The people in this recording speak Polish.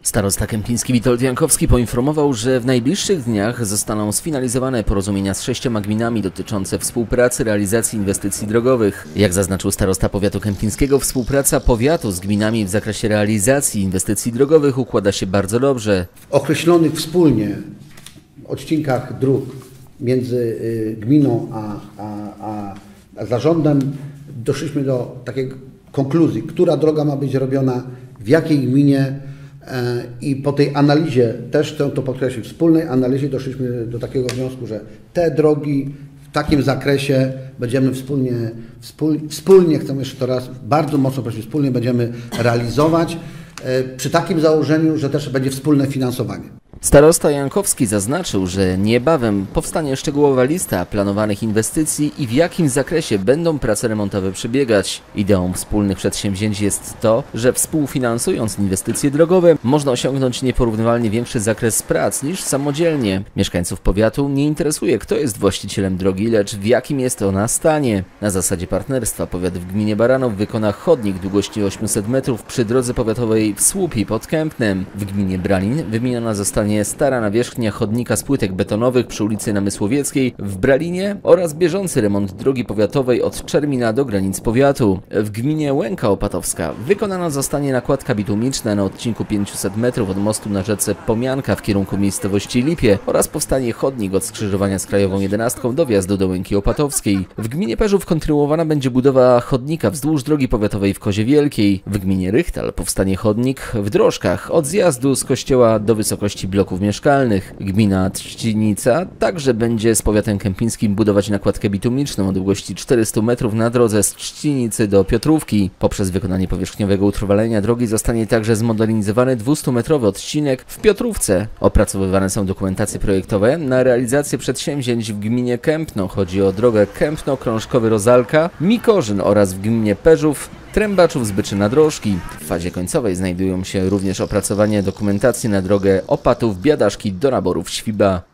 Starosta kępiński Witold Jankowski poinformował, że w najbliższych dniach zostaną sfinalizowane porozumienia z 6 gminami dotyczące współpracy realizacji inwestycji drogowych. Jak zaznaczył starosta powiatu kępińskiego, współpraca powiatu z gminami w zakresie realizacji inwestycji drogowych układa się bardzo dobrze. W określonych wspólnie odcinkach dróg między gminą a zarządem doszliśmy do takiej konkluzji, która droga ma być robiona, w jakiej gminie. I po tej analizie, też chcę to podkreślić, wspólnej analizie doszliśmy do takiego wniosku, że te drogi w takim zakresie będziemy wspólnie, chcę jeszcze to raz bardzo mocno prosić, wspólnie będziemy realizować przy takim założeniu, że też będzie wspólne finansowanie. Starosta Jankowski zaznaczył, że niebawem powstanie szczegółowa lista planowanych inwestycji i w jakim zakresie będą prace remontowe przebiegać. Ideą wspólnych przedsięwzięć jest to, że współfinansując inwestycje drogowe można osiągnąć nieporównywalnie większy zakres prac niż samodzielnie. Mieszkańców powiatu nie interesuje, kto jest właścicielem drogi, lecz w jakim jest ona stanie. Na zasadzie partnerstwa powiat w gminie Baranów wykona chodnik długości 800 metrów przy drodze powiatowej w Słupie pod Kępnem. W gminie Bralin wymieniona zostanie stara nawierzchnia chodnika z płytek betonowych przy ulicy Namysłowieckiej w Bralinie oraz bieżący remont drogi powiatowej od Czermina do granic powiatu. W gminie Łęka Opatowska wykonana zostanie nakładka bitumiczna na odcinku 500 metrów od mostu na rzece Pomianka w kierunku miejscowości Lipie oraz powstanie chodnik od skrzyżowania z Krajową 11 do wjazdu do Łęki Opatowskiej. W gminie Perzów kontynuowana będzie budowa chodnika wzdłuż drogi powiatowej w Kozie Wielkiej. W gminie Rychtal powstanie chodnik w Drożkach od zjazdu z kościoła do wysokości bloków mieszkalnych. Gmina Trzcinica także będzie z powiatem kępińskim budować nakładkę bitumiczną o długości 400 metrów na drodze z Trzcinicy do Piotrówki. Poprzez wykonanie powierzchniowego utrwalenia drogi zostanie także zmodernizowany 200-metrowy odcinek w Piotrówce. Opracowywane są dokumentacje projektowe na realizację przedsięwzięć w gminie Kępno. Chodzi o drogę Kępno-Krążkowy Rozalka, Mikorzyn oraz w gminie Perzów, Trębaczów, Zbyczyna-Drożki. W fazie końcowej znajdują się również opracowanie dokumentacji na drogę Opatów-Biadaszki do Naborów-Świba.